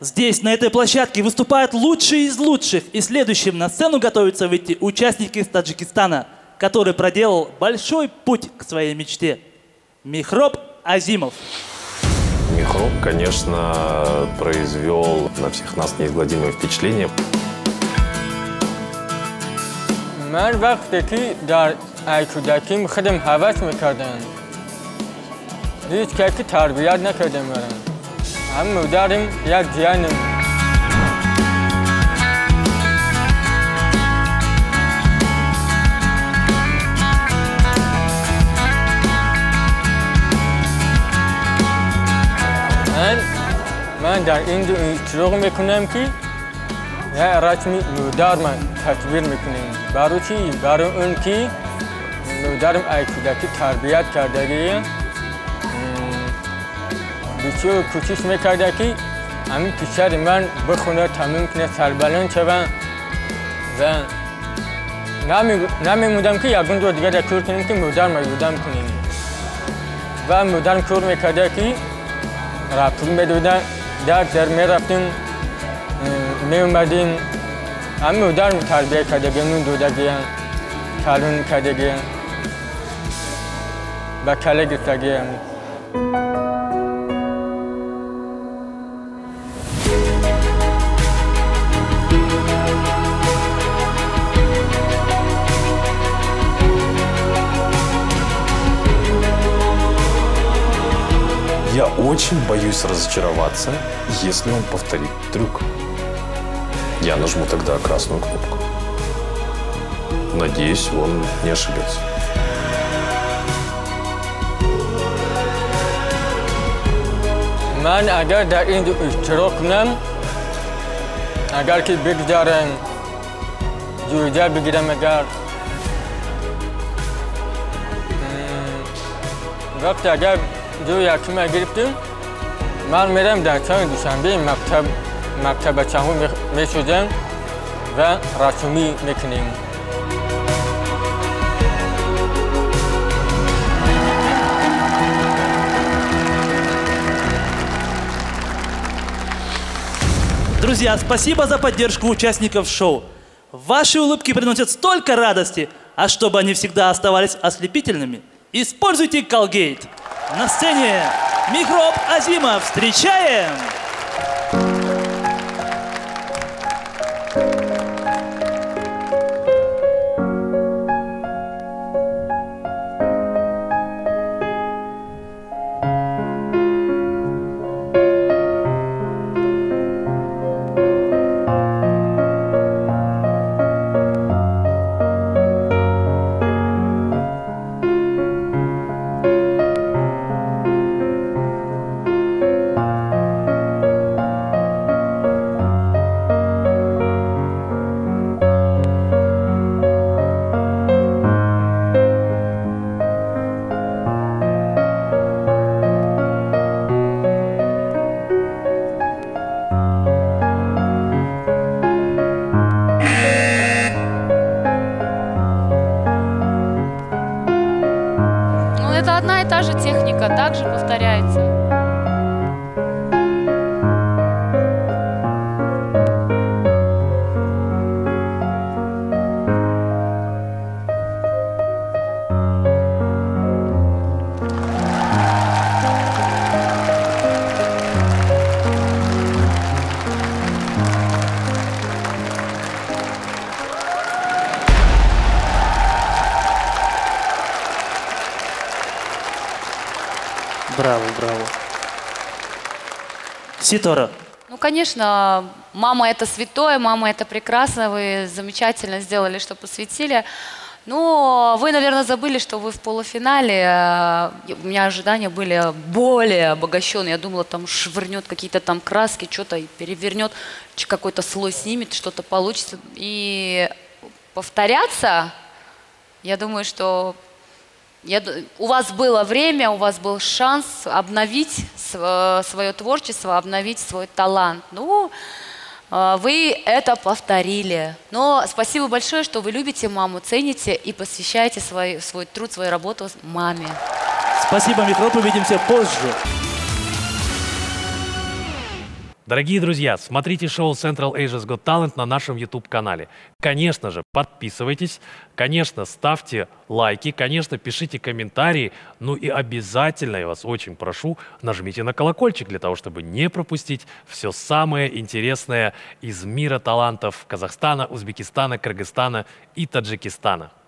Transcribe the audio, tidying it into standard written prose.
Здесь, на этой площадке, выступают лучшие из лучших. И следующим на сцену готовятся выйти участники из Таджикистана, который проделал большой путь к своей мечте. Михроб Азимов. Михроб, конечно, произвел на всех нас неизгладимое впечатление. من وقتی که در کودکیم خودم هوس میکردم هیچ کسی تربیت نکرده مرا هم مادرم یک جیانم من در این شروع میکنم که یه رسمی مادر من تصویر میکنیم برای چی؟ برای اون که مادرم از کودکی تربیت کرده بسیار کوشش میکرده که همین پسر من بخونه تمام کنه سربلند شوم و نمیمودم که یکون دو دیگر کار کنیم که مادرم یادم کنیم و مادرم کار میکرده که رفتیم میدادن در میرفتیم میومدیم همین مادرم تربیت کرده نون دادگیم کلون کردگیم و کله گرفتگیم Я очень боюсь разочароваться, если он повторит трюк. Я нажму тогда красную кнопку. Надеюсь, он не ошибется. من اگر در این اشتراک کنم اگر که بگذارم جوجه بگیرم اگر وقت اگر جو یکم گرفتیم من میرم در چند دوشنبه مکتب چهارم میشدم و رسمی میکنیم Друзья, спасибо за поддержку участников шоу. Ваши улыбки приносят столько радости, а чтобы они всегда оставались ослепительными, используйте Colgate. На сцене Михроб Азимов. Встречаем! Это одна и та же техника, также повторяется. Браво, браво. Ситора. Ну, конечно, мама это святое, мама это прекрасно, вы замечательно сделали, что посвятили. Но вы, наверное, забыли, что вы в полуфинале. У меня ожидания были более обогащенные. Я думала, там швырнет какие-то там краски, что-то перевернет, какой-то слой снимет, что-то получится. И повторяться, я думаю, что у вас было время, у вас был шанс обновить свое творчество, обновить свой талант. Ну, вы это повторили. Но спасибо большое, что вы любите маму, цените и посвящаете свой труд, свою работу маме. Спасибо, Михроб, увидимся позже. Дорогие друзья, смотрите шоу Central Asia's Got Talent на нашем YouTube-канале. Конечно же, подписывайтесь, конечно, ставьте лайки, конечно, пишите комментарии, ну и обязательно, я вас очень прошу, нажмите на колокольчик для того, чтобы не пропустить все самое интересное из мира талантов Казахстана, Узбекистана, Кыргызстана и Таджикистана.